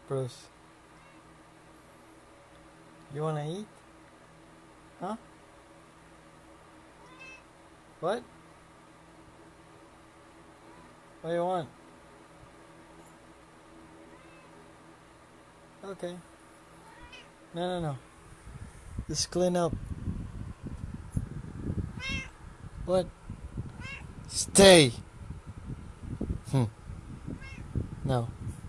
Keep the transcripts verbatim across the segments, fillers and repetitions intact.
Bruce, you wanna eat? Huh? What? What do you want? Okay. No, no, no. Just clean up. What? Stay! Hmm. No.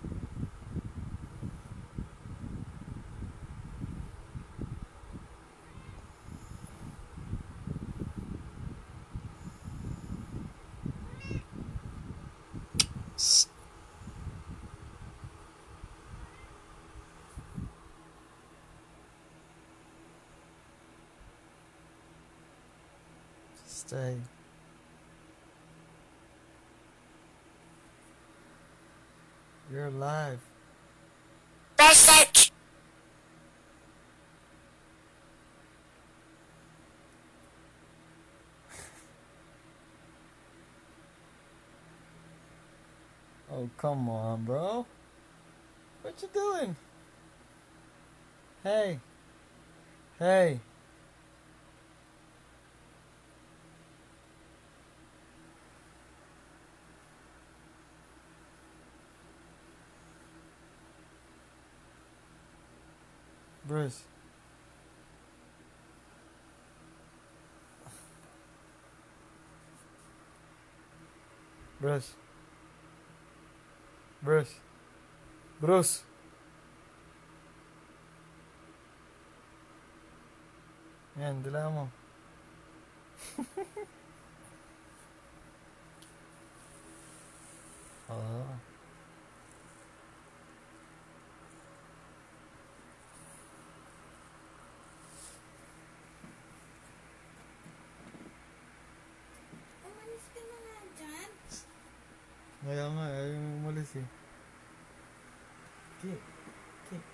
S- Stay. You're alive. Basic. Oh, come on, bro. What you doing? Hey. Hey. Bruce. Bruce. Bruce. Bruce. Yan, dila mo. Oh. Umalis ka na nga dyan. Kaya nga, ayaw yung umalis eh. Kit. Kit.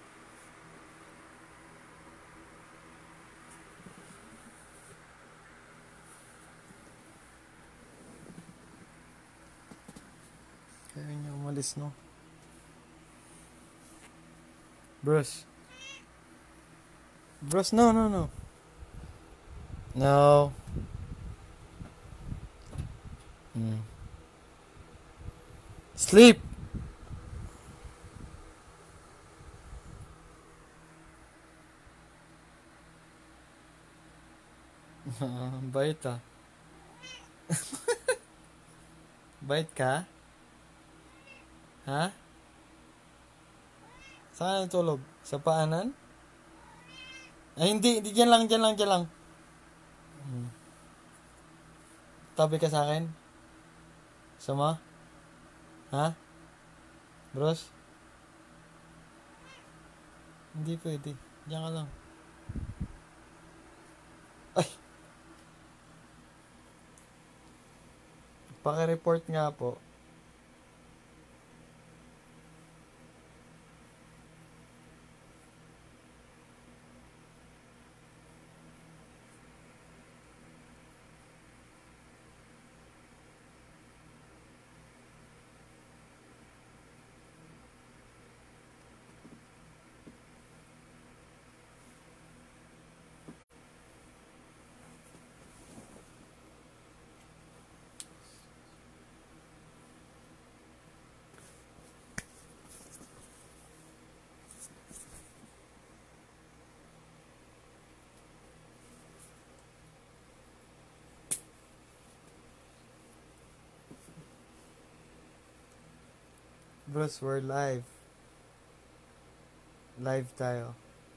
Ayaw niya umalis, no? Bruce. Bruce, no, no, no. No. Mm. Sleep. Bait ah. Bait ka? Ha? Saan ka natulog? Sa paanan? Ay, hindi. Hindi. Diyan lang, diyan lang, diyan lang. Hmm. Tabi ka sa akin? Sama? Ha? Bros? Hindi pwede. Diyan ka lang. Ay! Paki-report nga po. Bros, we're live. Live tayo.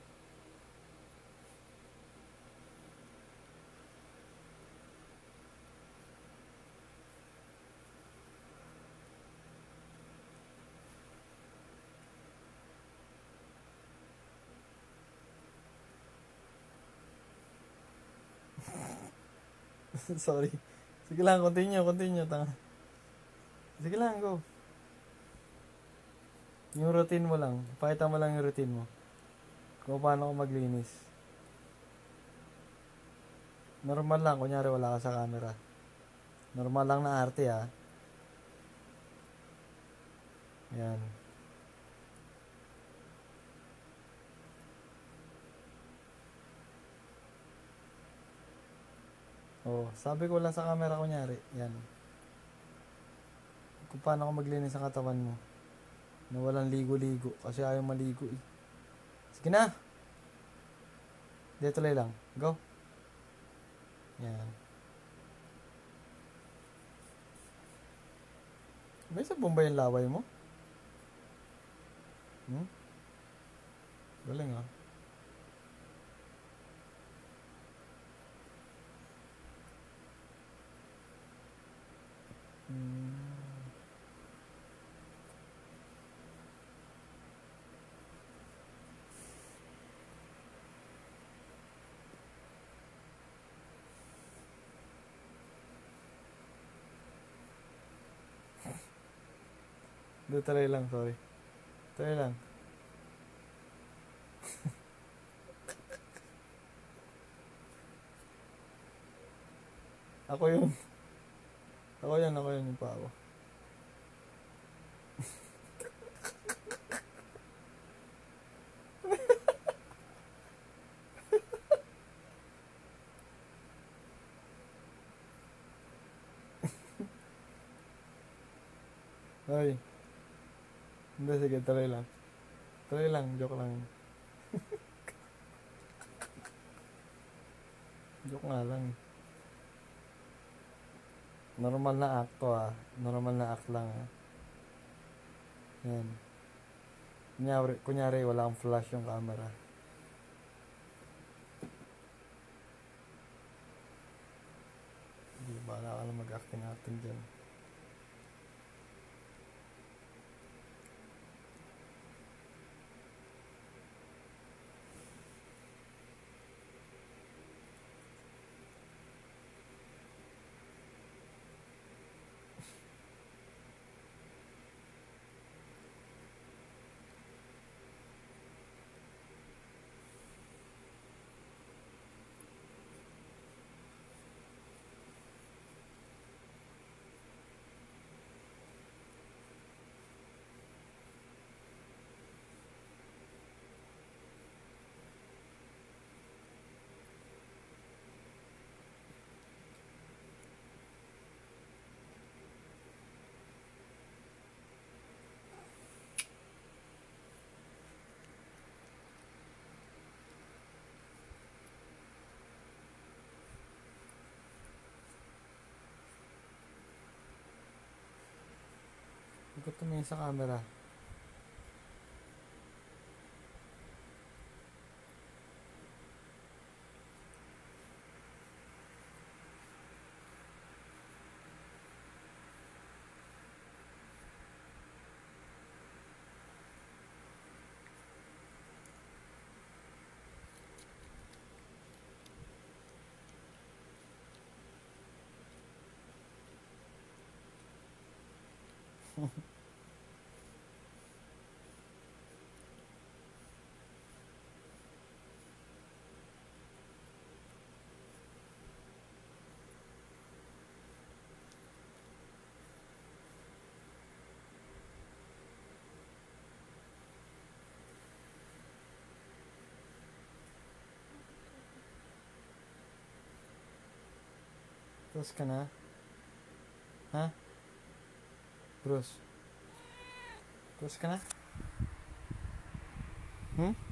Sorry. Sige lang, continue, continue. Tanga. Sige lang, go. Yung routine mo lang. Pakita mo lang yung routine mo. Kung paano ko maglinis. Normal lang, kunyari wala ka sa camera. Normal lang na arte ha. Yan. Oh, sabi ko lang sa camera kunyari. Yan. Kung paano ako maglinis ang katawan mo. Na walang ligo-ligo. Kasi ayaw maligo eh. Sige na. Dito tuloy lang. Go. Yan. May sabon ba yung laway mo? Hmm? Galing ah. Hmm. Dito tuloy lang, sorry. Tuloy lang. Ako yun. Ako yan, ako yun yung pao. Ay. Hindi, sige, tuloy lang. Tuloy lang, joke lang. Joke nga lang. Normal na act to ah. Normal na act lang ah. Yan. Kunyari, kunyari wala akong flash yung camera. Hindi, bahala ka lang mag-acting-acting dyan. Huwag ko tumingin sa camera. Tapos ka na? Ha? Bruce? Tapos ka na? Hmm?